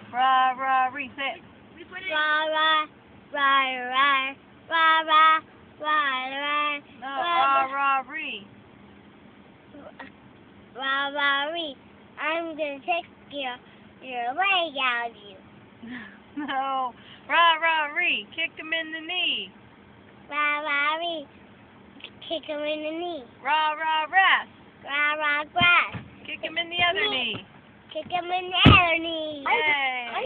Rah, rah, ree. Say it. Rah, rah, rah, rah, rah, rah, rah, rah, No, rah, rah, ree. rah, rah, ree. I'm gonna take your leg out of you. No, rah, rah, ree. Kick him in the knee. Rah, rah, ree. Kick him in the knee. Rah, rah, ras. Rah, rah, grass. Kick him in the other knee. Kick him in the other knee. Hey.